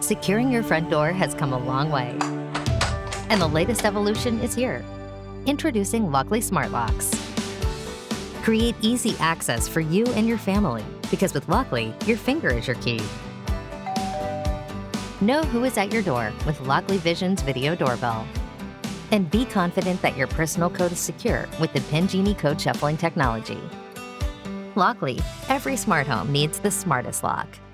securing your front door has come a long way. And the latest evolution is here. Introducing Lockly Smart Locks. Create easy access for you and your family, because with Lockly, your finger is your key. Know who is at your door with Lockly Vision's video doorbell. And be confident that your personal code is secure with the Pin Genie code shuffling technology. Lockly, every smart home needs the smartest lock.